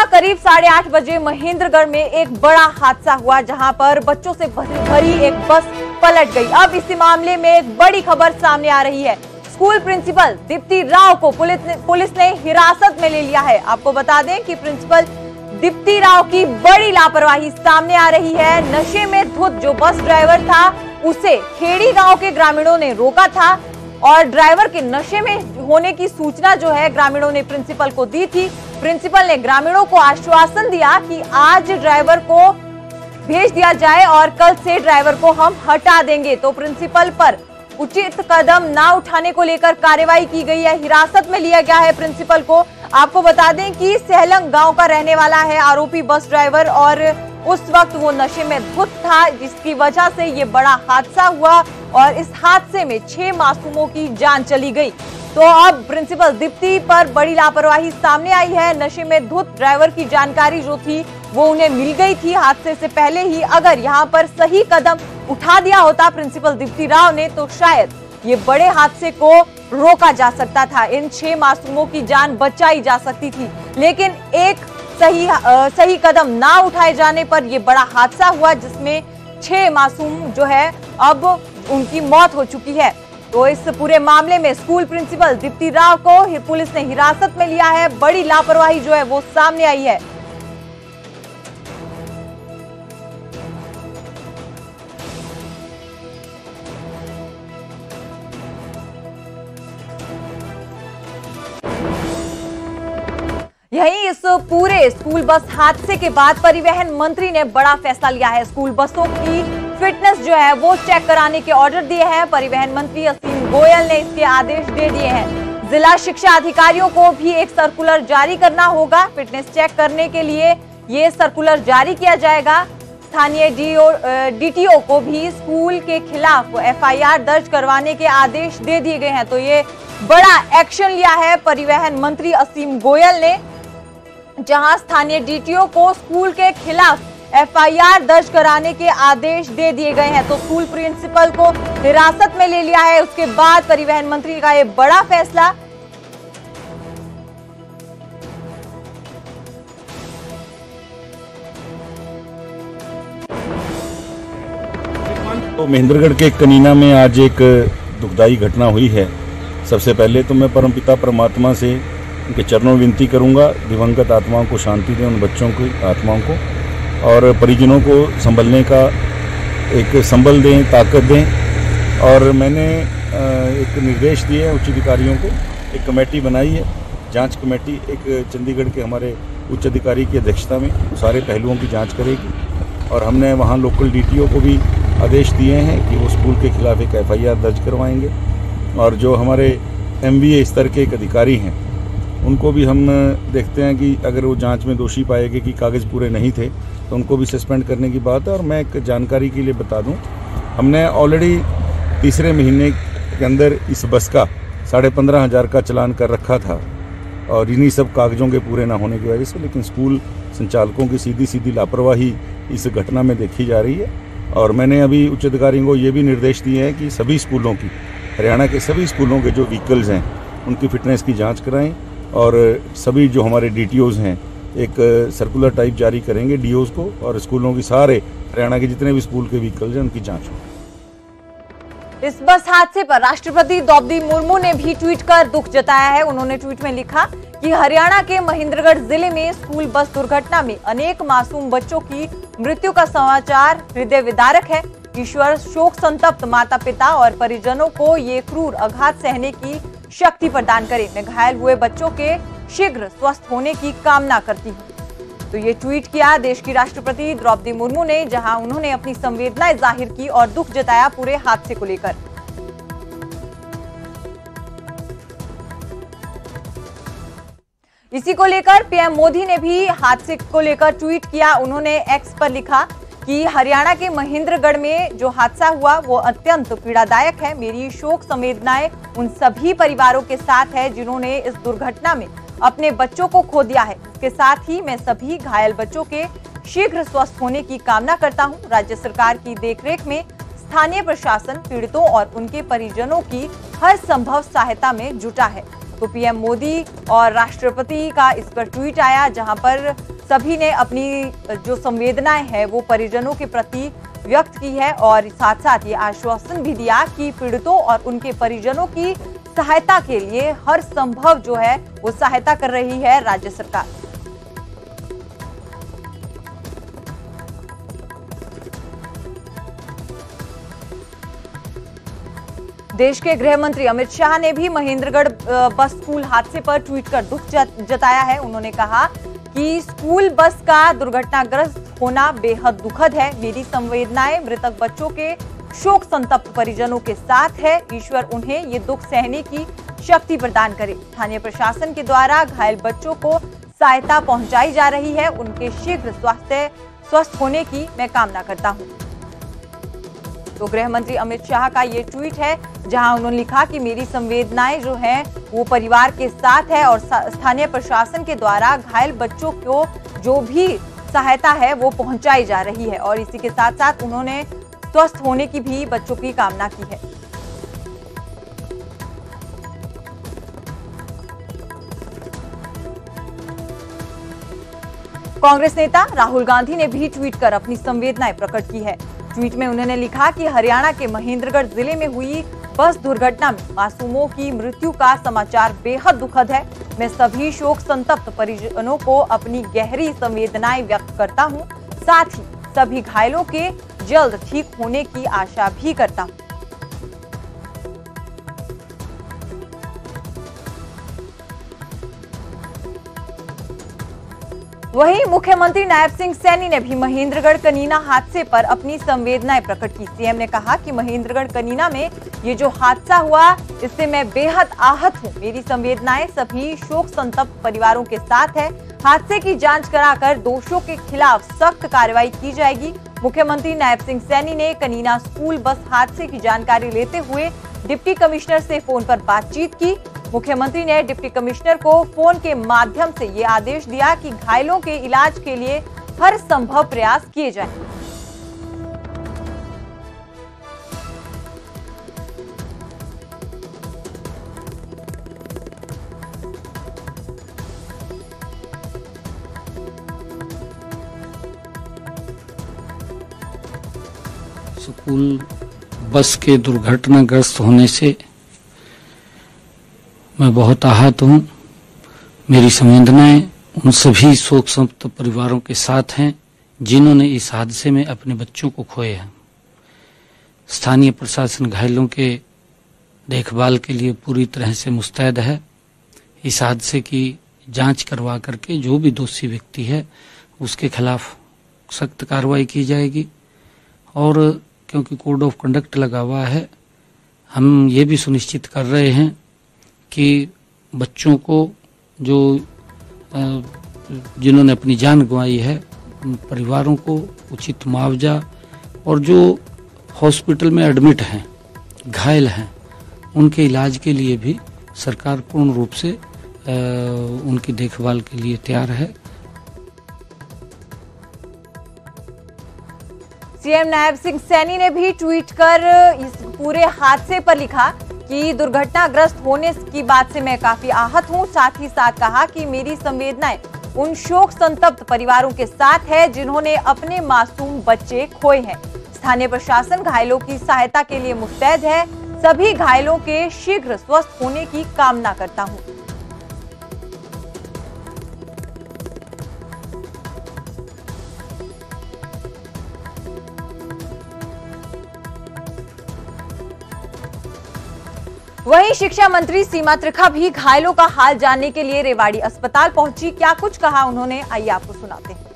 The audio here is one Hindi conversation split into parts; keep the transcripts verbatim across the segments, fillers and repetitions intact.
सुबह करीब साढ़े आठ बजे महेंद्रगढ़ में एक बड़ा हादसा हुआ, जहां पर बच्चों से भरी एक बस पलट गई। अब इसी मामले में एक बड़ी खबर सामने आ रही है। स्कूल प्रिंसिपल दीप्ति राव को पुलिस ने पुलिस ने हिरासत में ले लिया है। आपको बता दें कि प्रिंसिपल दीप्ति राव की बड़ी लापरवाही सामने आ रही है। नशे में धुत जो बस ड्राइवर था, उसे खेड़ी गांव के ग्रामीणों ने रोका था और ड्राइवर के नशे में होने की सूचना जो है ग्रामीणों ने प्रिंसिपल को दी थी। प्रिंसिपल ने ग्रामीणों को आश्वासन दिया कि आज ड्राइवर को भेज दिया जाए और कल से ड्राइवर को हम हटा देंगे। तो प्रिंसिपल पर उचित कदम ना उठाने को लेकर कार्रवाई की गई है। हिरासत में लिया गया है प्रिंसिपल को। आपको बता दें कि सहलंग गांव का रहने वाला है आरोपी बस ड्राइवर और उस वक्त वो नशे में धुत था, जिसकी वजह से ये बड़ा हादसा हुआ और इस हादसे में छह मासूमों की जान चली गई। तो अब प्रिंसिपल दीप्ति पर बड़ी लापरवाही सामने आई है। नशे में धुत ड्राइवर की जानकारी जो थी वो उन्हें मिल गई थी हादसे से पहले ही। अगर यहाँ पर सही कदम उठा दिया होता प्रिंसिपल दीप्ति राव ने, तो शायद ये बड़े हादसे को रोका जा सकता था, इन छह मासूमों की जान बचाई जा सकती थी। लेकिन एक सही आ, सही कदम ना उठाए जाने पर यह बड़ा हादसा हुआ, जिसमें छह मासूम जो है अब उनकी मौत हो चुकी है। तो इस पूरे मामले में स्कूल प्रिंसिपल दीप्ति राव को पुलिस ने हिरासत में लिया है। बड़ी लापरवाही जो है वो सामने आई है। यही इस पूरे स्कूल बस हादसे के बाद परिवहन मंत्री ने बड़ा फैसला लिया है। स्कूल बसों की फिटनेस जो है वो चेक कराने के ऑर्डर दिए हैं। परिवहन मंत्री असीम गोयल ने इसके आदेश दे दिए हैं। जिला शिक्षा अधिकारियों को भी एक सर्कुलर जारी करना होगा। फिटनेस चेक करने के लिए ये सर्कुलर जारी किया जाएगा। स्थानीय डीटीओ को भी स्कूल के खिलाफ एफआईआर दर्ज करवाने के आदेश दे दिए गए हैं। तो ये बड़ा एक्शन लिया है परिवहन मंत्री असीम गोयल ने, जहां स्थानीय डीटीओ को स्कूल के खिलाफ एफआईआर दर्ज कराने के आदेश दे दिए गए हैं। तो स्कूल प्रिंसिपल को हिरासत में ले लिया है। उसके बाद परिवहन मंत्री का ये बड़ा फैसला। तो महेंद्रगढ़ के कनीना में आज एक दुखदाई घटना हुई है। सबसे पहले तो मैं परमपिता परमात्मा से उनके चरणों में विनती करूंगा, दिवंगत आत्माओं को शांति दें, उन बच्चों की आत्माओं को, और परिजनों को संभलने का एक संबल दें, ताकत दें। और मैंने एक निर्देश दिए हैं उच्च अधिकारियों को, एक कमेटी बनाई है, जांच कमेटी, एक चंडीगढ़ के हमारे उच्च अधिकारी की अध्यक्षता में सारे पहलुओं की जांच करेगी। और हमने वहाँ लोकल डीटीओ को भी आदेश दिए हैं कि वो स्कूल के खिलाफ एक एफआईआर दर्ज करवाएंगे। और जो हमारे एमवीए स्तर के एक अधिकारी हैं, उनको भी हम देखते हैं कि अगर वो जांच में दोषी पाएंगे कि कागज़ पूरे नहीं थे तो उनको भी सस्पेंड करने की बात है। और मैं एक जानकारी के लिए बता दूं, हमने ऑलरेडी तीसरे महीने के अंदर इस बस का साढ़े पंद्रह हज़ार का चलान कर रखा था, और इन्हीं सब कागज़ों के पूरे ना होने की वजह से। लेकिन स्कूल संचालकों की सीधी सीधी लापरवाही इस घटना में देखी जा रही है। और मैंने अभी उच्च अधिकारियों को ये भी निर्देश दिए हैं कि सभी स्कूलों की, हरियाणा के सभी स्कूलों के जो व्हीकल्स हैं उनकी फिटनेस की जाँच कराएँ। और सभी जो हमारे डीटीओज हैं एक सर्कुलर टाइप जारी करेंगे डीओज को, और स्कूलों की सारे हरियाणा के जितने भी स्कूल के व्हीकल्स हैं उनकी जांच हो। इस बस हादसे पर राष्ट्रपति द्रौपदी मुर्मू ने भी ट्वीट कर दुख जताया है। उन्होंने ट्वीट में लिखा कि हरियाणा के महेंद्रगढ़ जिले में स्कूल बस दुर्घटना में अनेक मासूम बच्चों की मृत्यु का समाचार हृदय विदारक है। ईश्वर शोक संतप्त माता पिता और परिजनों को ये क्रूर आघात सहने की शक्ति प्रदान करे। मैं घायल हुए बच्चों के शीघ्र स्वस्थ होने की कामना करती हूँ। तो ये ट्वीट किया देश की राष्ट्रपति द्रौपदी मुर्मू ने, जहां उन्होंने अपनी संवेदनाएं जाहिर की और दुख जताया पूरे हादसे को लेकर। इसी को लेकर पीएम मोदी ने भी हादसे को लेकर ट्वीट किया। उन्होंने एक्स पर लिखा कि हरियाणा के महेंद्रगढ़ में जो हादसा हुआ वो अत्यंत पीड़ादायक है। मेरी शोक संवेदनाएं उन सभी परिवारों के साथ है जिन्होंने इस दुर्घटना में अपने बच्चों को खो दिया है। इसके साथ ही मैं सभी घायल बच्चों के शीघ्र स्वस्थ होने की कामना करता हूं। राज्य सरकार की देखरेख में स्थानीय प्रशासन पीड़ितों और उनके परिजनों की हर संभव सहायता में जुटा है। तो पीएम मोदी और राष्ट्रपति का इस पर ट्वीट आया, जहां पर सभी ने अपनी जो संवेदनाएं हैं वो परिजनों के प्रति व्यक्त की है और साथ साथ ये आश्वासन भी दिया कि पीड़ितों और उनके परिजनों की सहायता के लिए हर संभव जो है वो सहायता कर रही है राज्य सरकार। देश के गृह मंत्री अमित शाह ने भी महेंद्रगढ़ बस स्कूल हादसे पर ट्वीट कर दुख जताया है। उन्होंने कहा कि स्कूल बस का दुर्घटनाग्रस्त होना बेहद दुखद है। मेरी संवेदनाएं मृतक बच्चों के शोक संतप्त परिजनों के साथ है। ईश्वर उन्हें ये दुख सहने की शक्ति प्रदान करे। स्थानीय प्रशासन के द्वारा घायल बच्चों को सहायता पहुंचाई जा रही है। उनके शीघ्र स्वास्थ्य स्वस्थ होने की मैं कामना करता हूं। तो गृह मंत्री अमित शाह का ये ट्वीट है, जहां उन्होंने लिखा कि मेरी संवेदनाएं जो हैं वो परिवार के साथ है और स्थानीय प्रशासन के द्वारा घायल बच्चों को जो भी सहायता है वो पहुंचाई जा रही है और इसी के साथ साथ उन्होंने स्वस्थ होने की भी बच्चों की कामना की है। कांग्रेस नेता राहुल गांधी ने भी ट्वीट कर अपनी संवेदनाएं प्रकट की है। ट्वीट में उन्होंने लिखा कि हरियाणा के महेंद्रगढ़ जिले में हुई बस दुर्घटना में मासूमों की मृत्यु का समाचार बेहद दुखद है। मैं सभी शोक संतप्त परिजनों को अपनी गहरी संवेदनाएं व्यक्त करता हूं। साथ ही सभी घायलों के जल्द ठीक होने की आशा भी करता हूं। वहीं मुख्यमंत्री नायब सिंह सैनी ने भी महेंद्रगढ़ कनीना हादसे पर अपनी संवेदनाएं प्रकट की। सीएम ने कहा कि महेंद्रगढ़ कनीना में ये जो हादसा हुआ इससे मैं बेहद आहत हूं। मेरी संवेदनाएं सभी शोक संतप्त परिवारों के साथ है। हादसे की जांच कराकर दोषियों के खिलाफ सख्त कार्रवाई की जाएगी। मुख्यमंत्री नायब सिंह सैनी ने कनीना स्कूल बस हादसे की जानकारी लेते हुए डिप्टी कमिश्नर से फोन पर बातचीत की। मुख्यमंत्री ने डिप्टी कमिश्नर को फोन के माध्यम से ये आदेश दिया कि घायलों के इलाज के लिए हर संभव प्रयास किए जाएं। स्कूल बस के दुर्घटनाग्रस्त होने से मैं बहुत आहत हूं। मेरी संवेदनाएं उन सभी शोक संतप्त परिवारों के साथ हैं जिन्होंने इस हादसे में अपने बच्चों को खोए हैं। स्थानीय प्रशासन घायलों के देखभाल के लिए पूरी तरह से मुस्तैद है। इस हादसे की जांच करवा करके जो भी दोषी व्यक्ति है उसके खिलाफ सख्त कार्रवाई की जाएगी और क्योंकि कोड ऑफ कंडक्ट लगा हुआ है, हम ये भी सुनिश्चित कर रहे हैं कि बच्चों को जो जिन्होंने अपनी जान गंवाई है उन परिवारों को उचित मुआवजा और जो हॉस्पिटल में एडमिट हैं, घायल हैं, उनके इलाज के लिए भी सरकार पूर्ण रूप से उनकी देखभाल के लिए तैयार है। सीएम नायब सिंह सैनी ने भी ट्वीट कर इस पूरे हादसे पर लिखा कि दुर्घटनाग्रस्त होने की बात से मैं काफी आहत हूं। साथ ही साथ कहा कि मेरी संवेदनाएं उन शोक संतप्त परिवारों के साथ है जिन्होंने अपने मासूम बच्चे खोए हैं। स्थानीय प्रशासन घायलों की सहायता के लिए मुस्तैद है। सभी घायलों के शीघ्र स्वस्थ होने की कामना करता हूं। वहीं शिक्षा मंत्री सीमा त्रिखा भी घायलों का हाल जानने के लिए रेवाड़ी अस्पताल पहुंची। क्या कुछ कहा उन्होंने, आइए आपको सुनाते हैं।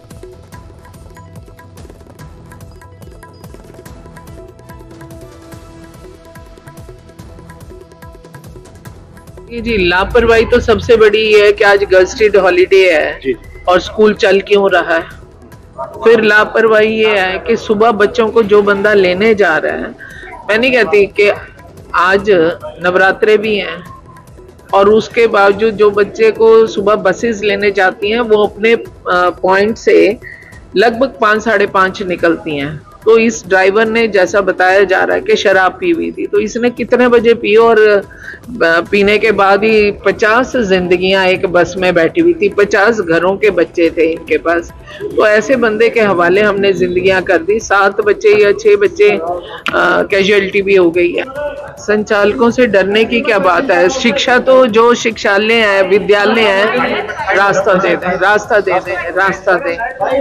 जी, लापरवाही तो सबसे बड़ी है कि आज गजटेड हॉलीडे है और स्कूल चल क्यों रहा है। फिर लापरवाही ये है कि सुबह बच्चों को जो बंदा लेने जा रहा है, मैं नहीं कहती कि आज नवरात्रे भी हैं और उसके बावजूद जो बच्चे को सुबह बसेस लेने जाती हैं वो अपने पॉइंट से लगभग पाँच साढ़े पाँच निकलती हैं तो इस ड्राइवर ने जैसा बताया जा रहा है कि शराब पी हुई थी, तो इसने कितने बजे पी और पीने के बाद ही पचास जिंदगियां एक बस में बैठी हुई थी, पचास घरों के बच्चे थे इनके पास। तो ऐसे बंदे के हवाले हमने जिंदगियां कर दी, सात बच्चे या छह बच्चे कैजुअलिटी भी हो गई है। संचालकों से डरने की क्या बात है, शिक्षा तो जो शिक्षालय है, विद्यालय है, रास्ता दे दें, रास्ता दे दें, रास्ता दें।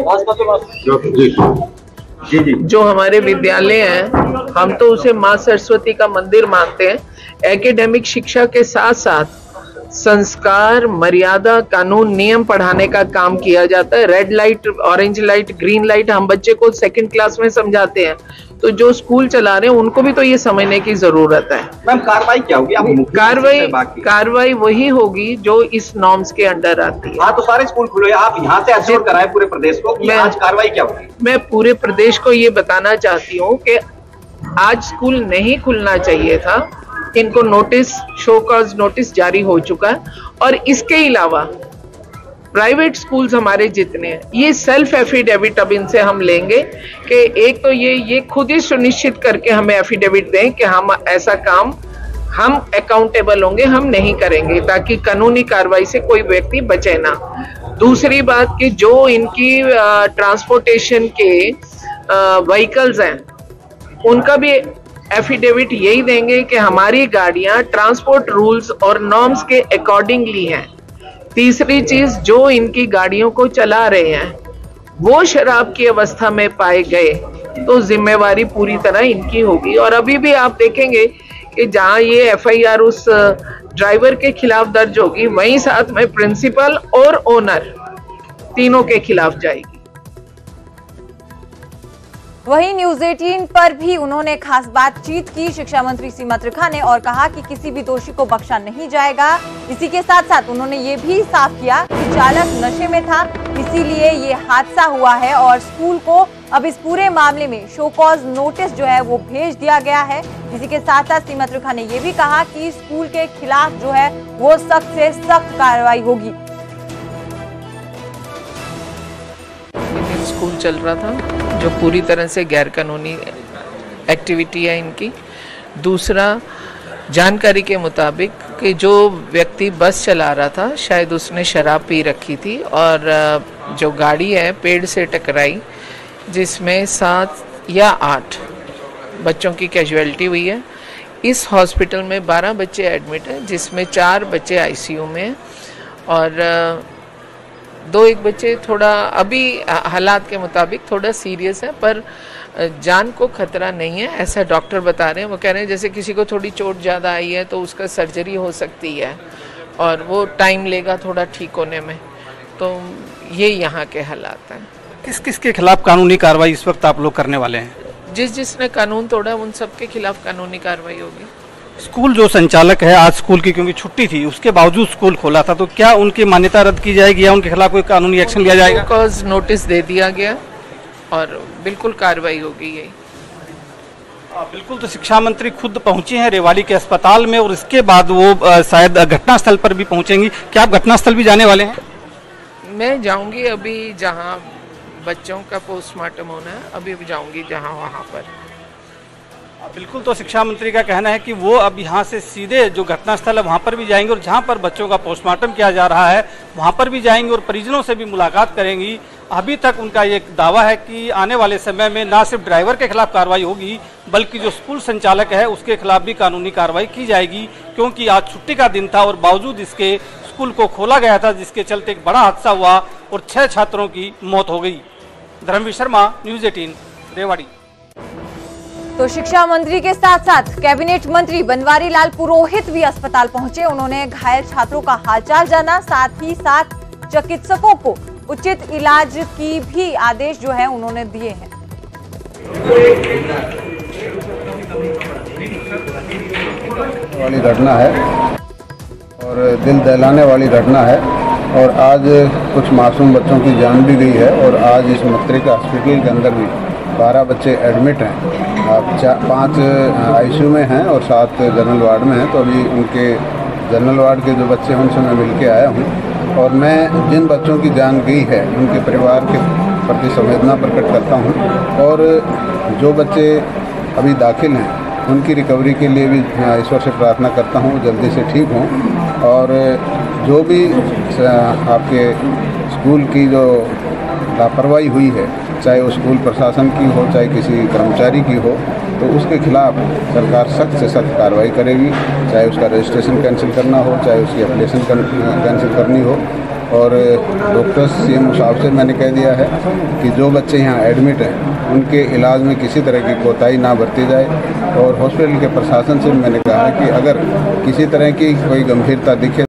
जी जी जो हमारे विद्यालय हैं, हम तो उसे माँ सरस्वती का मंदिर मानते हैं। एकेडमिक शिक्षा के साथ साथ संस्कार, मर्यादा, कानून, नियम पढ़ाने का काम किया जाता है। Red light, orange light, green light हम बच्चे को सेकंड क्लास में समझाते हैं, तो जो स्कूल चला रहे हैं उनको भी तो ये समझने की जरूरत है। मैम कार्रवाई क्या होगी? कार्रवाई कार्रवाई वही होगी जो इस नॉर्म्स के अंडर आती है। हाँ, तो सारे स्कूल खुले, आप यहाँ से एश्योर कराएं पूरे प्रदेश को कि आज कार्रवाई क्या होगी? मैं पूरे प्रदेश को ये बताना चाहती हूँ कि आज स्कूल नहीं खुलना चाहिए था। इनको नोटिस, शो कॉज नोटिस जारी हो चुका है। और इसके अलावा प्राइवेट स्कूल्स हमारे जितने हैं, ये सेल्फ एफिडेविट अब इनसे हम लेंगे कि एक तो ये ये खुद ही सुनिश्चित करके हमें एफिडेविट दें कि हम ऐसा काम, हम अकाउंटेबल होंगे, हम नहीं करेंगे, ताकि कानूनी कार्रवाई से कोई व्यक्ति बचे ना। दूसरी बात कि जो इनकी ट्रांसपोर्टेशन के व्हीकल्स हैं, उनका भी एफिडेविट यही देंगे कि हमारी गाड़ियां ट्रांसपोर्ट रूल्स और नॉर्म्स के अकॉर्डिंगली हैं। तीसरी चीज, जो इनकी गाड़ियों को चला रहे हैं वो शराब की अवस्था में पाए गए तो जिम्मेवारी पूरी तरह इनकी होगी। और अभी भी आप देखेंगे कि जहां ये एफ आई आर उस ड्राइवर के खिलाफ दर्ज होगी, वहीं साथ में प्रिंसिपल और ओनर तीनों के खिलाफ जाएगी। वहीं न्यूज अठारह पर भी उन्होंने खास बातचीत की शिक्षा मंत्री सीमा त्रिखा ने, और कहा कि किसी भी दोषी को बख्शा नहीं जाएगा। इसी के साथ साथ उन्होंने ये भी साफ किया कि चालक नशे में था, इसीलिए ये हादसा हुआ है और स्कूल को अब इस पूरे मामले में शो कॉज नोटिस जो है वो भेज दिया गया है। इसी के साथ साथ सीमा त्रिखा ने ये भी कहा कि स्कूल के खिलाफ जो है वो सख्त से सख्त कार्रवाई होगी। स्कूल चल रहा था जो पूरी तरह से गैर कानूनी एक्टिविटी है इनकी। दूसरा, जानकारी के मुताबिक कि जो व्यक्ति बस चला रहा था शायद उसने शराब पी रखी थी और जो गाड़ी है पेड़ से टकराई, जिसमें सात या आठ बच्चों की कैजुअलिटी हुई है। इस हॉस्पिटल में बारह बच्चे एडमिट हैं, जिसमें चार बच्चे आई सी यू में हैं और दो एक बच्चे थोड़ा अभी हालात के मुताबिक थोड़ा सीरियस है, पर जान को खतरा नहीं है ऐसा डॉक्टर बता रहे हैं। वो कह रहे हैं जैसे किसी को थोड़ी चोट ज़्यादा आई है तो उसका सर्जरी हो सकती है और वो टाइम लेगा थोड़ा ठीक होने में। तो ये यहाँ के हालात हैं। किस किस के खिलाफ कानूनी कार्रवाई इस वक्त आप लोग करने वाले हैं? जिस जिसने कानून तोड़ा उन सब के खिलाफ कानूनी कार्रवाई होगी। स्कूल जो संचालक है, आज स्कूल की क्योंकि छुट्टी थी, उसके बावजूद स्कूल खोला था, तो क्या उनकी मान्यता रद्द की जाएगी या उनके खिलाफ कोई कानूनी एक्शन लिया जाएगा? कॉज नोटिस दे दिया गया और बिल्कुल कार्रवाई होगी। यही बिल्कुल। तो शिक्षा मंत्री खुद पहुंची हैं रेवाड़ी के अस्पताल में और इसके बाद वो शायद घटनास्थल पर भी पहुंचेंगी। क्या आप घटनास्थल भी जाने वाले हैं? मैं जाऊंगी अभी जहां बच्चों का पोस्टमार्टम होना है, अभी भी जाऊंगी जहां वहां पर। बिल्कुल। तो शिक्षा मंत्री का कहना है कि वो अब यहाँ से सीधे जो घटनास्थल है वहाँ पर भी जाएंगे और जहाँ पर बच्चों का पोस्टमार्टम किया जा रहा है वहाँ पर भी जाएंगे और परिजनों से भी मुलाकात करेंगी। अभी तक उनका ये दावा है कि आने वाले समय में न सिर्फ ड्राइवर के खिलाफ कार्रवाई होगी बल्कि जो स्कूल संचालक है उसके खिलाफ भी कानूनी कार्रवाई की जाएगी, क्योंकि आज छुट्टी का दिन था और बावजूद इसके स्कूल को खोला गया था, जिसके चलते एक बड़ा हादसा हुआ और छह छात्रों की मौत हो गई। धर्मवीर शर्मा, न्यूज अठारह, रेवाड़ी। तो शिक्षा मंत्री के साथ साथ कैबिनेट मंत्री बनवारी लाल पुरोहित भी अस्पताल पहुंचे। उन्होंने घायल छात्रों का हालचाल जाना, साथ ही साथ चिकित्सकों को उचित इलाज की भी आदेश जो है उन्होंने दिए हैं। वाली घटना है और दिल दहलाने वाली घटना है और आज कुछ मासूम बच्चों की जान भी गई है और आज इस मत्रिका हॉस्पिटल के अंदर भी बारह बच्चे एडमिट हैं। पाँच आईसीयू में हैं और सात जनरल वार्ड में हैं। तो अभी उनके जनरल वार्ड के जो बच्चे हैं उनसे मैं मिल के आया हूँ और मैं जिन बच्चों की जान गई है उनके परिवार के प्रति संवेदना प्रकट करता हूँ और जो बच्चे अभी दाखिल हैं उनकी रिकवरी के लिए भी ईश्वर से प्रार्थना करता हूँ जल्दी से ठीक हों। और जो भी आपके स्कूल की जो लापरवाही हुई है, चाहे वो स्कूल प्रशासन की हो चाहे किसी कर्मचारी की हो, तो उसके खिलाफ सरकार सख्त से सख्त कार्रवाई करेगी, चाहे उसका रजिस्ट्रेशन कैंसिल करना हो, चाहे उसकी एप्लीकेशन कैंसिल करनी हो। और डॉक्टर्स सीएम साहब से मैंने कह दिया है कि जो बच्चे यहाँ एडमिट हैं उनके इलाज में किसी तरह की कोताही ना बरती जाए। और हॉस्पिटल के प्रशासन से मैंने कहा है कि अगर किसी तरह की कोई गंभीरता दिखे